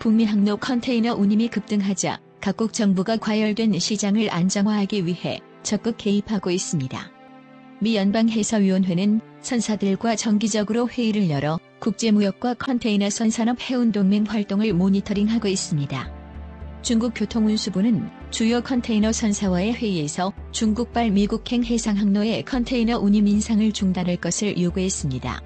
북미 항로 컨테이너 운임이 급등하자 각국 정부가 과열된 시장을 안정화하기 위해 적극 개입하고 있습니다. 미 연방해사위원회는 선사들과 정기적으로 회의를 열어 국제무역과 컨테이너선 산업 해운동맹 활동을 모니터링하고 있습니다. 중국 교통운수부는 주요 컨테이너 선사와의 회의에서 중국발 미국행 해상항로의 컨테이너 운임 인상을 중단할 것을 요구했습니다.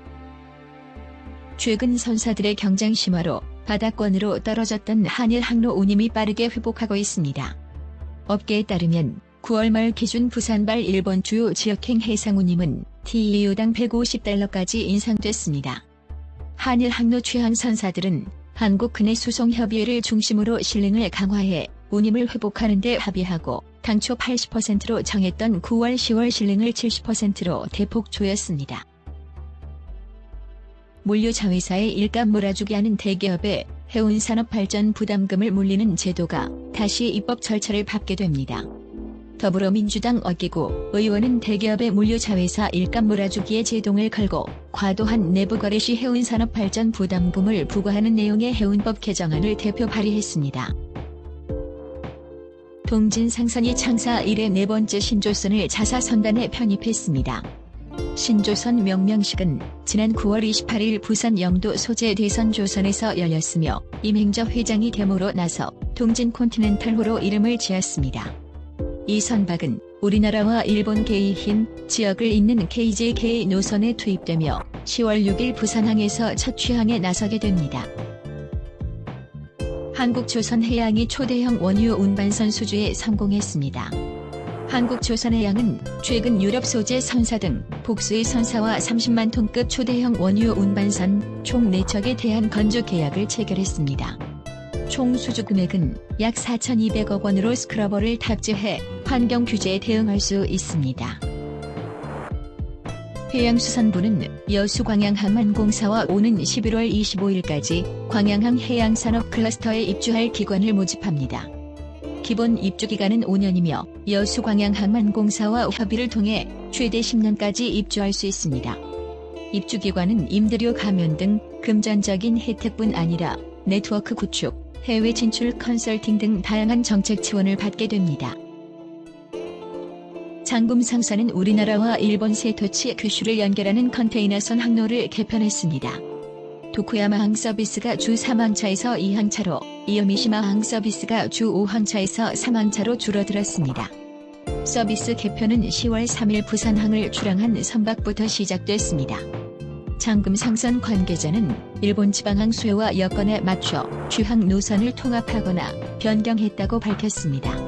최근 선사들의 경쟁 심화로 바닥권으로 떨어졌던 한일 항로 운임이 빠르게 회복하고 있습니다. 업계에 따르면 9월 말 기준 부산발 일본 주요 지역행 해상 운임은 TEU당 150달러까지 인상됐습니다. 한일 항로 취항 선사들은 한국근해수송협의회를 중심으로 실링을 강화해 운임을 회복하는 데 합의하고 당초 80%로 정했던 9월 10월 실링을 70%로 대폭 조였습니다. 물류자회사에 일감 몰아주게 하는 대기업에 해운산업발전 부담금을 물리는 제도가 다시 입법 절차를 밟게 됩니다. 더불어민주당 어기구 의원은 대기업의 물류자회사 일감 몰아주기에 제동을 걸고 과도한 내부거래 시 해운산업발전 부담금을 부과하는 내용의 해운법 개정안을 대표 발의했습니다. 동진상선이 창사 이래 4번째 신조선을 자사선단에 편입했습니다. 신조선 명명식은 지난 9월 28일 부산 영도 소재 대선조선에서 열렸으며 임행저 회장이 데모로 나서 동진 콘티넨탈호로 이름을 지었습니다. 이 선박은 우리나라와 일본 게이힌 지역을 잇는 KJK 노선에 투입되며 10월 6일 부산항에서 첫 취항에 나서게 됩니다. 한국조선해양이 초대형 원유 운반선 수주에 성공했습니다. 한국조선해양은 최근 유럽 소재 선사 등 복수의 선사와 30만 톤급 초대형 원유 운반선 총 4척에 대한 건조 계약을 체결했습니다. 총 수주 금액은 약 4,200억 원으로 스크러버를 탑재해 환경 규제에 대응할 수 있습니다. 해양수산부는 여수광양항만공사와 오는 11월 25일까지 광양항 해양산업 클러스터에 입주할 기관을 모집합니다. 기본 입주기간은 5년이며 여수광양항만공사와 협의를 통해 최대 10년까지 입주할 수 있습니다. 입주기관은 임대료 감면 등 금전적인 혜택뿐 아니라 네트워크 구축, 해외 진출 컨설팅 등 다양한 정책 지원을 받게 됩니다. 장금상사는 우리나라와 일본 세토치 규슈를 연결하는 컨테이너선 항로를 개편했습니다. 도쿠야마 항서비스가 주 3항차에서 2항차로, 이오미시마 항서비스가 주 5항차에서 3항차로 줄어들었습니다. 서비스 개편은 10월 3일 부산항을 출항한 선박부터 시작됐습니다. 장금상선 관계자는 일본 지방항 수요와 여건에 맞춰 주항 노선을 통합하거나 변경했다고 밝혔습니다.